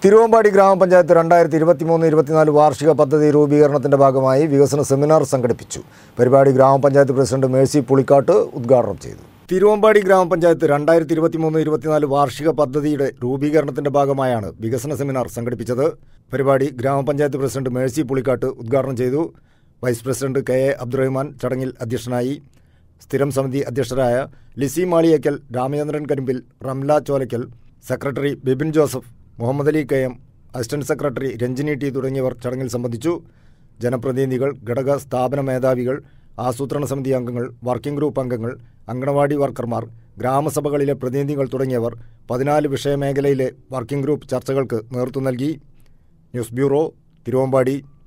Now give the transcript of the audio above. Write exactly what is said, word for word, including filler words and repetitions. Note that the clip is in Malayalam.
തിരുവമ്പാടി ഗ്രാമപഞ്ചായത്ത് രണ്ടായിരത്തി ഇരുപത്തി മൂന്ന് ഇരുപത്തിനാല് വാർഷിക പദ്ധതി രൂപീകരണത്തിന്റെ ഭാഗമായി വികസന സെമിനാർ സംഘടിപ്പിച്ചു. പരിപാടി ഗ്രാമപഞ്ചായത്ത് പ്രസിഡന്റ് മേഴ്സി പുളിക്കാട്ട് ഉദ്ഘാടനം ചെയ്തു. തിരുവമ്പാടി ഗ്രാമപഞ്ചായത്ത് രണ്ടായിരത്തി ഇരുപത്തി മൂന്ന് ഇരുപത്തിനാല് വാർഷിക പദ്ധതിയുടെ രൂപീകരണത്തിന്റെ ഭാഗമായാണ് വികസന സെമിനാർ സംഘടിപ്പിച്ചത്. പരിപാടി ഗ്രാമപഞ്ചായത്ത് പ്രസിഡന്റ് മേഴ്സി പുളിക്കാട്ട് ഉദ്ഘാടനം ചെയ്തു. Vice president K A Abdurahman ചടങ്ങിൽ അധ്യക്ഷനായി. സ്ഥിരം സമിതി അധ്യക്ഷരായ Lissy Maliyekkal, Ramachandran Karimbil, Ramla Cholakkal, secretary Bibin Joseph, Muhammad Ali K M, assistant secretary Ranjini T തുടങ്ങിയവർ ചടങ്ങിൽ സംബന്ധിച്ചു. ജനപ്രതിനിധികൾ, ഘടക സ്ഥാപന മേധാവികൾ, ആസൂത്രണ സമിതി അംഗങ്ങൾ, വർക്കിംഗ് ഗ്രൂപ്പ് അംഗങ്ങൾ, അങ്കണവാടി വർക്കർമാർ, ഗ്രാമസഭകളിലെ പ്രതിനിധികൾ തുടങ്ങിയവർ പതിനാല് വിഷയമേഖലയിലെ വർക്കിംഗ് ഗ്രൂപ്പ് ചർച്ചകൾക്ക് നേതൃത്വം നൽകി. News bureau, Thiruvambady.